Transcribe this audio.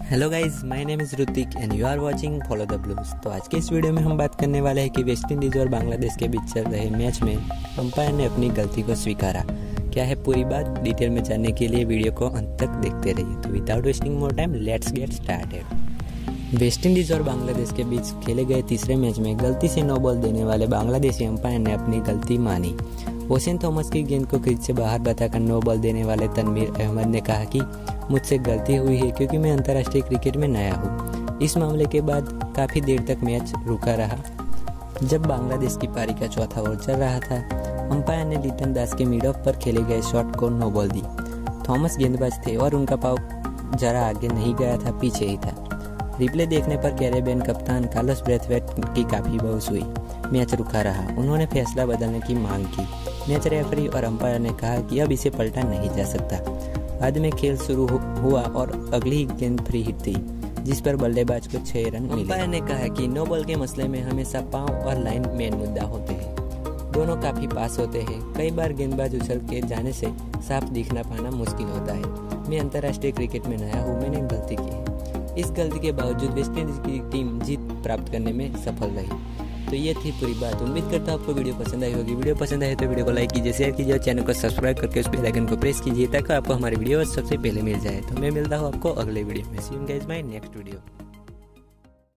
Hello guys, my name is Hrithik and you are watching follow the blues. तो आज के इस वीडियो में हम बात करने वाले हैं कि वेस्ट इंडीज और बांग्लादेश के बीच चल रहे मैच में अंपायर ने अपनी गलती को स्वीकारा। क्या है पूरी बात, डिटेल में जानने के लिए वीडियो को अंत तक देखते रहिए। तो without wasting more time let's get started. West Indies और बांग्लादेश के बीच खेले गए तीसरे मैच में गलती से नो बॉल देने वाले बांग्लादेशी अंपायर ने अपनी गलती मानी। ओशन थॉमस की गेंद को क्रीज से बाहर बताकर नो बॉल देने वाले तनवीर अहमद ने कहा कि मुझसे गलती हुई है क्योंकि मैं अंतर्राष्ट्रीय क्रिकेट में नया हूँ। इस मामले के बाद काफ़ी देर तक मैच रुका रहा। जब बांग्लादेश की पारी का चौथा ओवर चल रहा था, अंपायर ने लिटन दास के मिड ऑफ पर खेले गए शॉट को नो बॉल दी। थॉमस गेंदबाज थे और उनका पाव जरा आगे नहीं गया था, पीछे ही था। रिप्ले देखने पर कैरेबियन कप्तान कार्लोस ब्रेथवेट की काफ़ी बहस हुई। मैच रुका रहा। उन्होंने फैसला बदलने की मांग की। मैच रेफरी और अंपायर ने कहा कि अब इसे पलटा नहीं जा सकता। बाद में खेल शुरू हुआ और अगली ही गेंद फ्री हिट थी, जिस पर बल्लेबाज को 6 रन मिले। अंपायर ने कहा कि नो बॉल के मसले में हमेशा पांव और लाइन मेन मुद्दा होते हैं। दोनों काफ़ी पास होते हैं। कई बार गेंदबाज उछल के जाने से साफ दिखना पाना मुश्किल होता है। मैं अंतर्राष्ट्रीय क्रिकेट में नया हूँ, मैंने गलती की है। इस गलती के बावजूद वेस्ट इंडीज की टीम जीत प्राप्त करने में सफल रही। तो ये थी पूरी बात। उम्मीद करता हूँ आपको वीडियो पसंद आई होगी। वीडियो पसंद आए तो वीडियो को लाइक कीजिए, शेयर कीजिए और चैनल को सब्सक्राइब करके उस बेल आइकन को प्रेस कीजिए ताकि आपको हमारी वीडियो सबसे पहले मिल जाए। तो मैं मिलता हूँ आपको अगले वीडियो में। See you guys my next video.